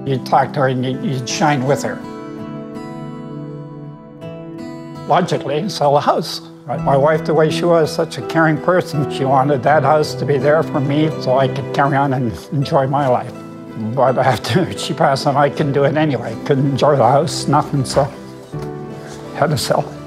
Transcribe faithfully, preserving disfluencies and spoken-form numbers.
You'd talk to her and you'd shine with her. Logically, sell a house. My wife, the way she was, such a caring person, she wanted that house to be there for me so I could carry on and enjoy my life. But after she passed on, I couldn't do it anyway. Couldn't enjoy the house, nothing, so had to sell it.